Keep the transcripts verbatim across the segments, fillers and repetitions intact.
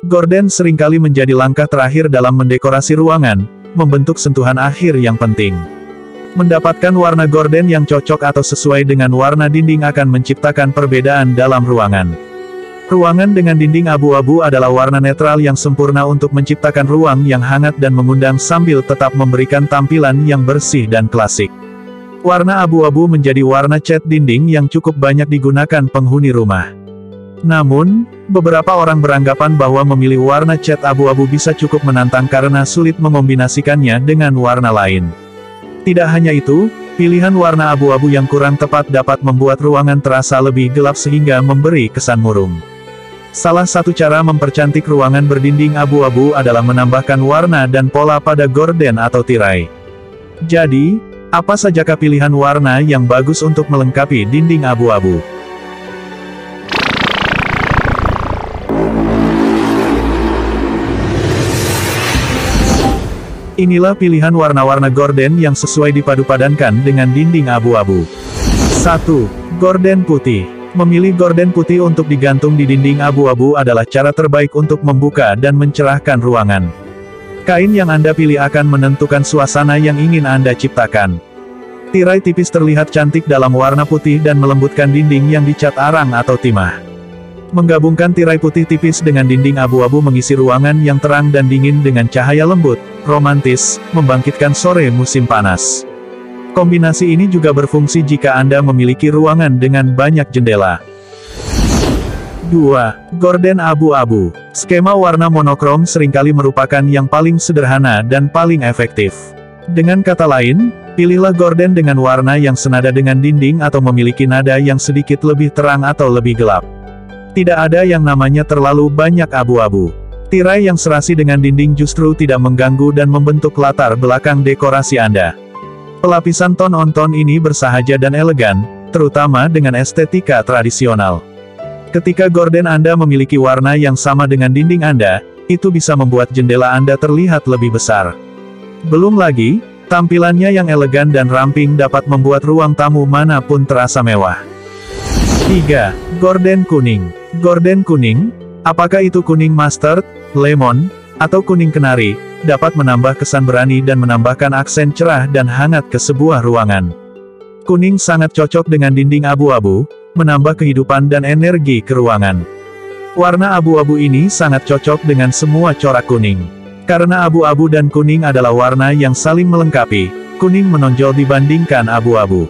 Gorden seringkali menjadi langkah terakhir dalam mendekorasi ruangan, membentuk sentuhan akhir yang penting. Mendapatkan warna gorden yang cocok atau sesuai dengan warna dinding akan menciptakan perbedaan dalam ruangan. Ruangan dengan dinding abu-abu adalah warna netral yang sempurna untuk menciptakan ruang yang hangat dan mengundang sambil tetap memberikan tampilan yang bersih dan klasik. Warna abu-abu menjadi warna cat dinding yang cukup banyak digunakan penghuni rumah. Namun, beberapa orang beranggapan bahwa memilih warna cat abu-abu bisa cukup menantang karena sulit mengombinasikannya dengan warna lain. Tidak hanya itu, pilihan warna abu-abu yang kurang tepat dapat membuat ruangan terasa lebih gelap sehingga memberi kesan murung. Salah satu cara mempercantik ruangan berdinding abu-abu adalah menambahkan warna dan pola pada gorden atau tirai. Jadi, apa sajakah pilihan warna yang bagus untuk melengkapi dinding abu-abu? Inilah pilihan warna-warna gorden yang sesuai dipadu-padankan dengan dinding abu-abu. satu. Gorden putih. Memilih gorden putih untuk digantung di dinding abu-abu adalah cara terbaik untuk membuka dan mencerahkan ruangan. Kain yang Anda pilih akan menentukan suasana yang ingin Anda ciptakan. Tirai tipis terlihat cantik dalam warna putih dan melembutkan dinding yang dicat arang atau timah. Menggabungkan tirai putih tipis dengan dinding abu-abu mengisi ruangan yang terang dan dingin dengan cahaya lembut, romantis, membangkitkan sore musim panas. Kombinasi ini juga berfungsi jika Anda memiliki ruangan dengan banyak jendela. dua. Gorden abu-abu. Skema warna monokrom seringkali merupakan yang paling sederhana dan paling efektif. Dengan kata lain, pilihlah gorden dengan warna yang senada dengan dinding atau memiliki nada yang sedikit lebih terang atau lebih gelap. Tidak ada yang namanya terlalu banyak abu-abu. Tirai yang serasi dengan dinding justru tidak mengganggu dan membentuk latar belakang dekorasi Anda. Pelapisan ton-on-ton ini bersahaja dan elegan, terutama dengan estetika tradisional. Ketika gorden Anda memiliki warna yang sama dengan dinding Anda, itu bisa membuat jendela Anda terlihat lebih besar. Belum lagi, tampilannya yang elegan dan ramping dapat membuat ruang tamu manapun terasa mewah. tiga. Gorden kuning. Gorden kuning, apakah itu kuning mustard, lemon, atau kuning kenari, dapat menambah kesan berani dan menambahkan aksen cerah dan hangat ke sebuah ruangan. Kuning sangat cocok dengan dinding abu-abu, menambah kehidupan dan energi ke ruangan. Warna abu-abu ini sangat cocok dengan semua corak kuning. Karena abu-abu dan kuning adalah warna yang saling melengkapi, kuning menonjol dibandingkan abu-abu.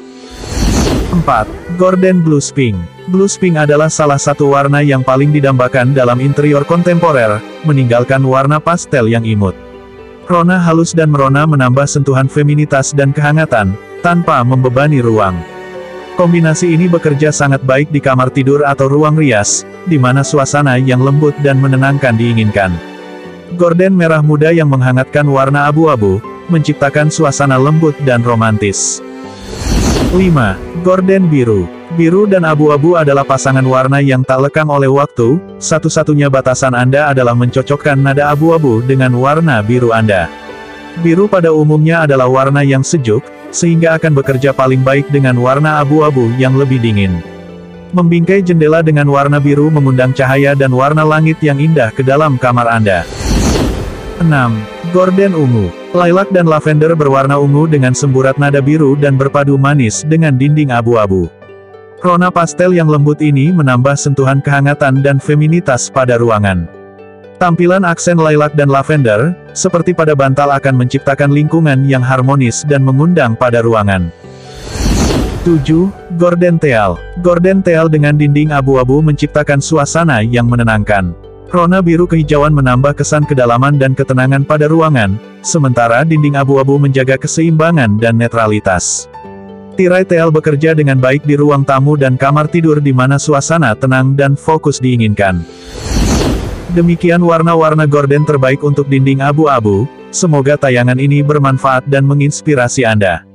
empat. Gorden blues pink. Blues pink adalah salah satu warna yang paling didambakan dalam interior kontemporer, meninggalkan warna pastel yang imut. Rona halus dan merona menambah sentuhan feminitas dan kehangatan, tanpa membebani ruang. Kombinasi ini bekerja sangat baik di kamar tidur atau ruang rias, di mana suasana yang lembut dan menenangkan diinginkan. Gorden merah muda yang menghangatkan warna abu-abu, menciptakan suasana lembut dan romantis. lima. Gorden biru. Biru dan abu-abu adalah pasangan warna yang tak lekang oleh waktu, satu-satunya batasan Anda adalah mencocokkan nada abu-abu dengan warna biru Anda. Biru pada umumnya adalah warna yang sejuk, sehingga akan bekerja paling baik dengan warna abu-abu yang lebih dingin. Membingkai jendela dengan warna biru mengundang cahaya dan warna langit yang indah ke dalam kamar Anda. enam. Gorden ungu. Lilac dan lavender berwarna ungu dengan semburat nada biru dan berpadu manis dengan dinding abu-abu. Rona pastel yang lembut ini menambah sentuhan kehangatan dan feminitas pada ruangan. Tampilan aksen lilac dan lavender, seperti pada bantal akan menciptakan lingkungan yang harmonis dan mengundang pada ruangan. tujuh. Gorden teal. Gorden teal dengan dinding abu-abu menciptakan suasana yang menenangkan. Rona biru kehijauan menambah kesan kedalaman dan ketenangan pada ruangan, sementara dinding abu-abu menjaga keseimbangan dan netralitas. Tirai teal bekerja dengan baik di ruang tamu dan kamar tidur di mana suasana tenang dan fokus diinginkan. Demikian warna-warna gorden terbaik untuk dinding abu-abu, semoga tayangan ini bermanfaat dan menginspirasi Anda.